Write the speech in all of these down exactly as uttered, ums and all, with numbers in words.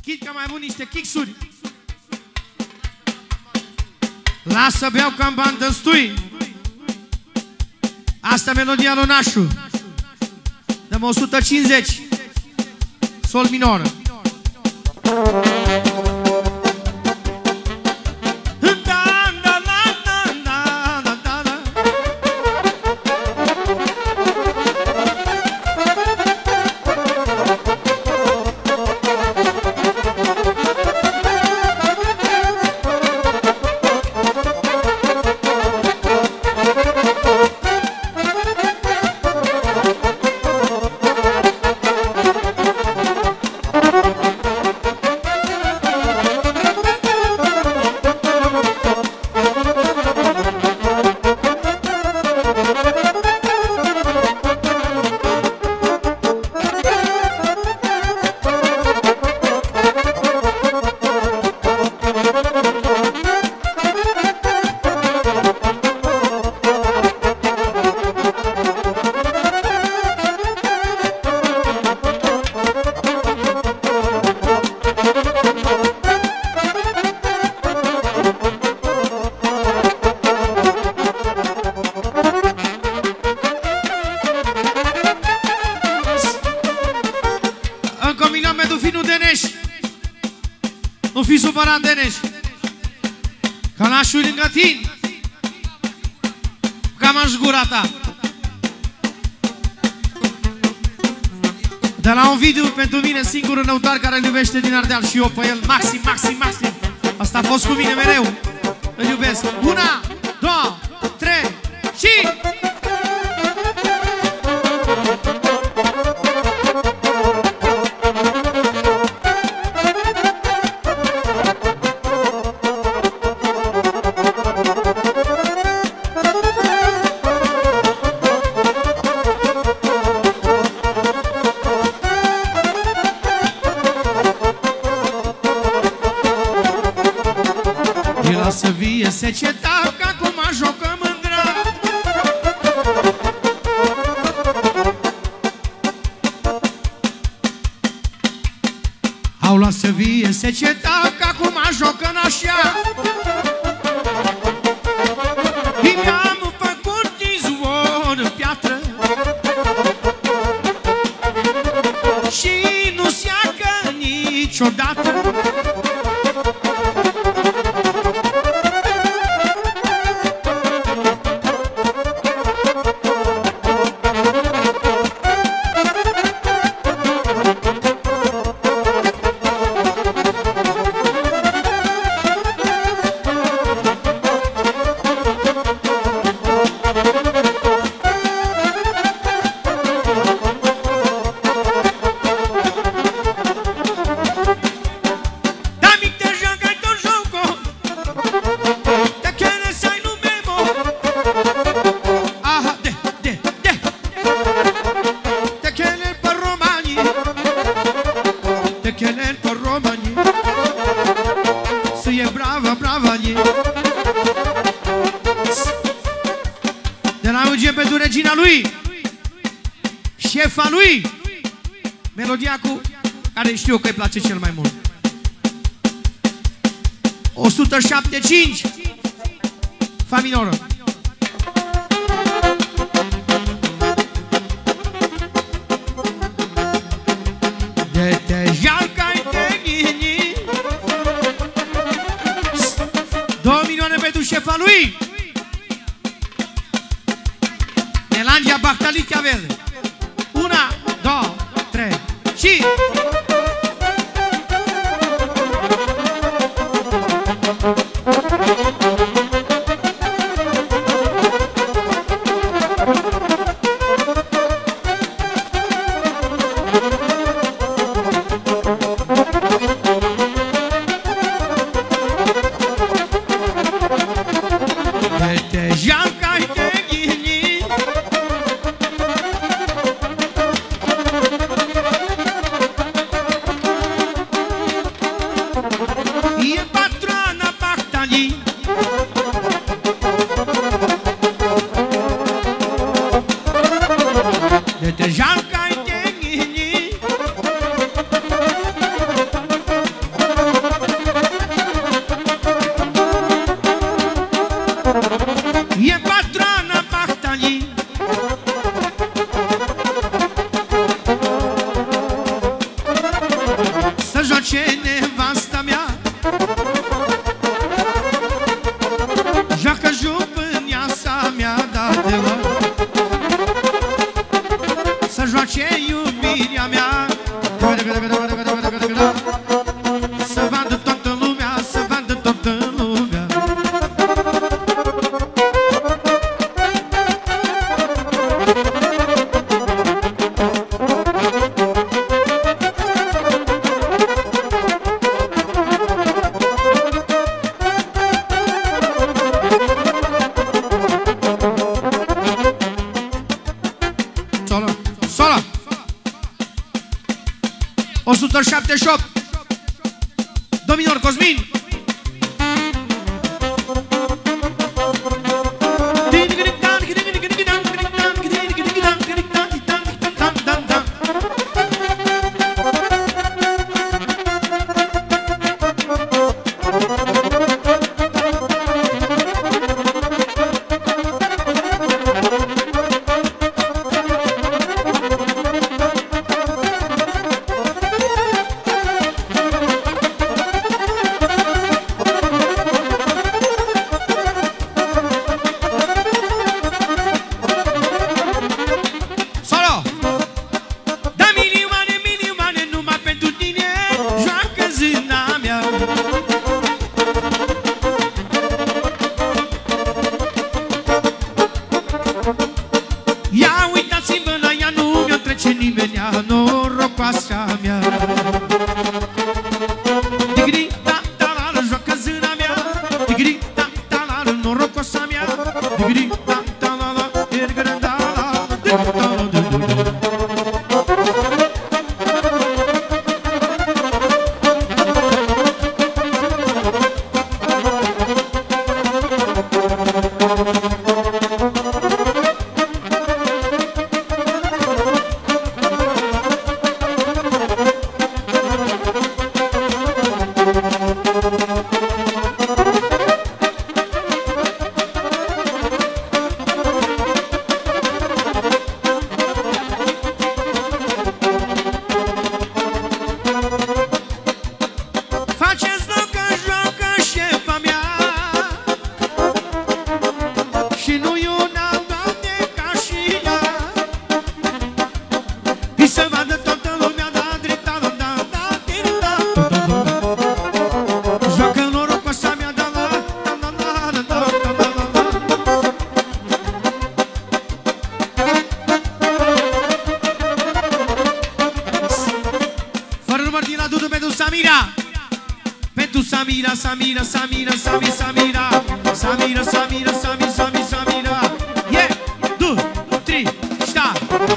Chit că mai avut niște kicksuri. Lasă beau ca-n bandă stui. Asta melodia lui Nașu. Dăm o sută cincizeci. Sol minor. Nu fi supărat, Deneș, că Nașu lângă tine, cam aș gura ta. De la un video pentru mine, singurul năutar care îl iubește din Ardeal și eu pe el, maxim, maxim, maxim. Asta a fost cu mine mereu, îl iubesc. Una, două, trei și... Să vie seceta, că acum jocă mândra. Au luat să vie seceta, că acum jocă-n așa. Și mi-am făcut izvor în piatră și nu seacă niciodată. De la Eugen pentru regina lui, șefa lui, melodia cu care știu că îi place cel mai mult. o sută șaptezeci și cinci, fa minoră. De te jalca-i te ghini. Două milioane pentru șefa lui, Melangia Bahtalichea Verde. Una, două, trei și... joace nevasta mea. Joacă jupâniasa mea, da de la. Să joace iubirea mea. Să vadă toată lumea, să vadă toată lumea. Solo, solo. o sută șaptezeci și opt. Domnilor Cosmin. Ia uitați-vă la ea, nu mi-o trece nimeni, norocoasa mea. Digri, ta, ta, la, joacă zâna mea. Digri, ta, ta, la, norocoasa mea. Digri, ta, ta, la, la, ergără, da, la, da, da, da, da. Samira, Samira, Samira, Sami, Samira, Samira, Samira, Sami, Sami, Samira. Yeah, two, three, start.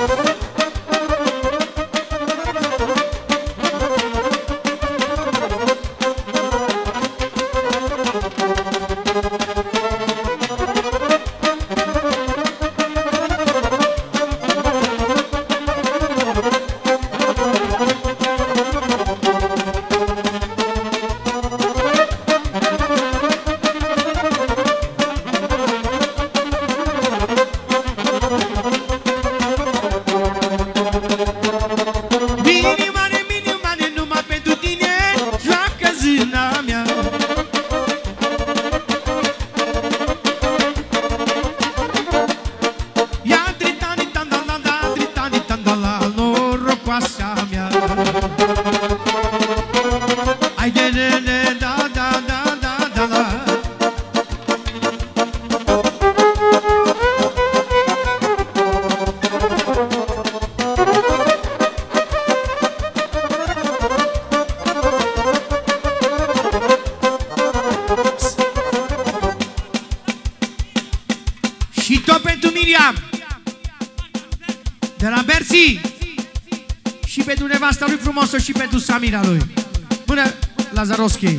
Și tot pentru Miriam de la Berții și pentru nevasta lui frumosă și pentru Samira lui. Până Lazarovski.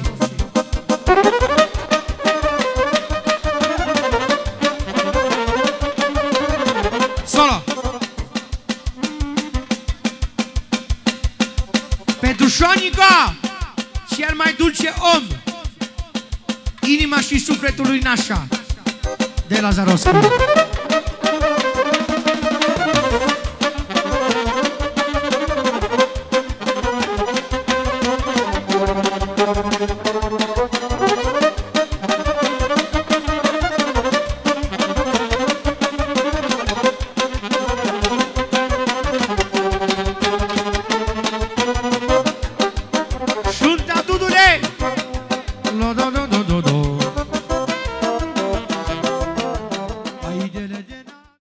Solo. Pentru Șonica, cel mai dulce om, inima și sufletul lui Nașa de Lazarovski.